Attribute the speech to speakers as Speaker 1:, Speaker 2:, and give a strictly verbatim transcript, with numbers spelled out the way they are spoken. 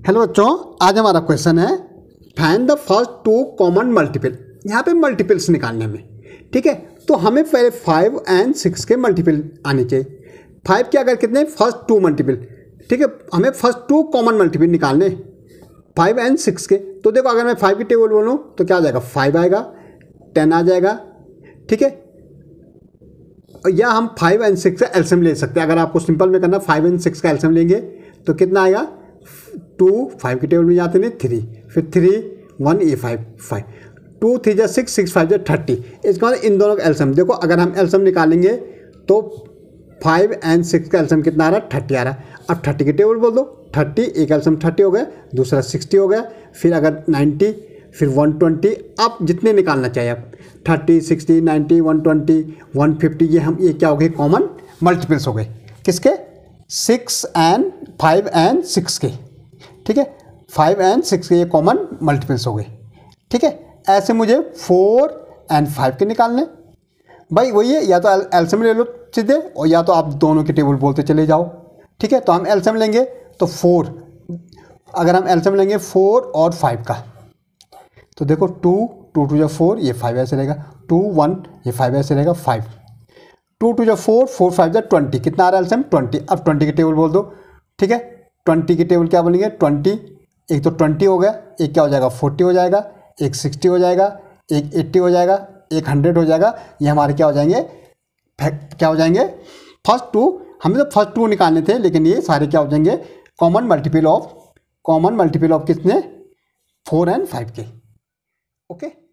Speaker 1: Hello बच्चों, आज हमारा क्वेश्चन है find the first two common multiple. यहाँ पे मल्टीपल्स निकालने में, ठीक है। तो हमें पहले फाइव एंड सिक्स के मल्टीपल आने चाहिए। फाइव के अगर कितने, फर्स्ट टू मल्टीपल, ठीक है। हमें फर्स्ट टू कॉमन मल्टीपल निकालने फाइव एंड सिक्स के। तो देखो, अगर मैं फाइव की टेबल बोलूँ तो क्या आ जाएगा, फाइव आएगा, टेन आ जाएगा, ठीक है। या हम फाइव एंड सिक्स का एलसीएम ले सकते हैं। अगर आपको सिंपल में करना, फाइव एंड सिक्स का एलसीएम लेंगे तो कितना आएगा, टू, फाइव की टेबल में जाते नहीं, थ्री, फिर थ्री, वन, ए फाइव, फाइव, टू थ्री जा सिक्स, सिक्स फाइव जा थर्टी। इसके बाद इन दोनों का एलसीएम देखो, अगर हम एलसीएम निकालेंगे तो फाइव एंड सिक्स का एलसीएम कितना आ रहा है, थर्टी आ रहा है। अब थर्टी की टेबल बोल दो, थर्टी, एक एलसीएम थर्टी हो गया, दूसरा सिक्सटी हो गया, फिर अगर नाइन्टी, फिर वन ट्वेंटी। आप जितने निकालना चाहिए आप, thirty, sixty, ninety, one twenty, one fifty, ये हम ये क्या हो गए, कॉमन मल्टीपल्स हो गए। किसके, six and five and six के, ठीक है। फाइव एंड सिक्स के ये कॉमन मल्टीपल्स हो गए, ठीक है। ऐसे मुझे फोर एंड फाइव के निकालने, भाई वही है, या तो एलसीएम ले लो सीधे, और या तो आप दोनों की टेबल बोलते चले जाओ, ठीक है। तो हम एलसीएम लेंगे तो फोर, अगर हम एलसीएम लेंगे फोर और फाइव का, तो देखो टू, टू टू जो फोर, ये फाइव ऐसे रहेगा, टू वन, ये फाइव ऐसे रहेगा, फाइव, टू टू जो फोर, फोर फाइव जो ट्वेंटी, कितना आ रहा है एलसीएम, ट्वेंटी। अब ट्वेंटी की टेबल बोल दो, ठीक है। ट्वेंटी की टेबल क्या बोलेंगे, ट्वेंटी, एक तो ट्वेंटी हो गया, एक क्या हो जाएगा, फोर्टी हो जाएगा, एक सिक्सटी हो जाएगा, एक एट्टी हो जाएगा, एक हंड्रेड हो जाएगा। ये हमारे क्या हो जाएंगे, क्या हो जाएंगे, फर्स्ट टू। हमें तो फर्स्ट टू निकालने थे, लेकिन ये सारे क्या हो जाएंगे, common multiple of, common multiple of कितने, फोर एंड फाइव के, ओके।